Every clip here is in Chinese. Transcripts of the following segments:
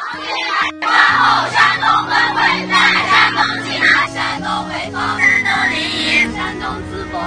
然后山东本会在，山东济南，山东潍坊，山东临沂，山东淄博。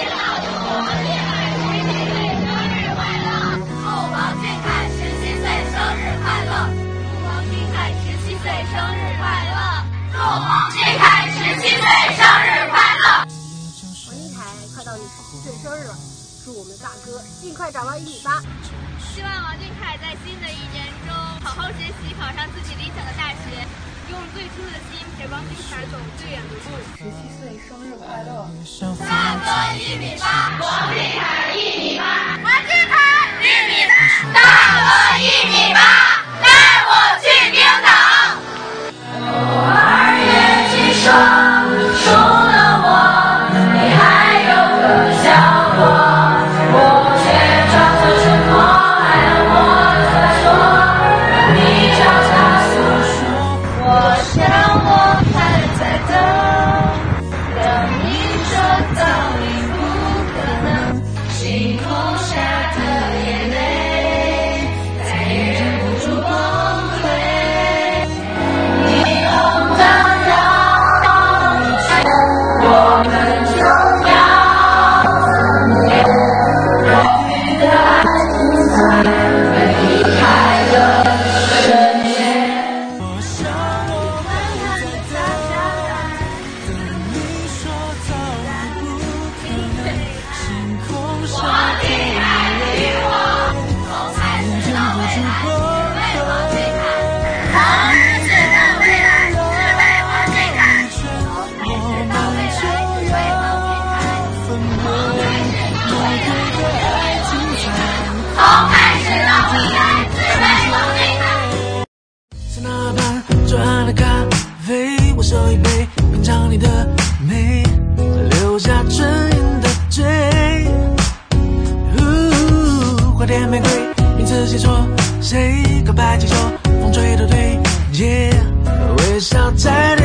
祝王俊凯17岁生日快乐！祝王俊凯17岁生日快乐！祝王俊凯17岁生日快乐！ 王俊凯，快到你17岁生日了，祝我们的大哥尽快长到1.8米。 希望王俊凯在新的一年中好好学习，考上自己理想的大学，用最初的心陪王俊凯走最远的路。 17岁生日快乐！ 大哥1.8米，王俊凯1.8米，王俊凯1.8米，大哥1.8米，带我去冰岛。2月几霜，除了我，你还有个小我，我却装作沉默，还要默着说，你找他诉说。我想我还在等你说道理不可能，星空下的眼泪再也忍不住崩溃。霓虹照耀我们就要荣誉的爱情在离开的瞬间。我想我还在等你说道理不可能，星空下的眼泪从开始到未来只为王俊凯，从开始到未来只为王俊凯，从开始到未来只为王俊凯，从开始到未来只为王俊凯，从开始到未来只为王俊凯。 在那盘转暗的咖啡，我手一杯，品尝你的美，留下唇印的嘴。花店玫瑰，名字写错，谁告白气球，风吹都对，微笑在。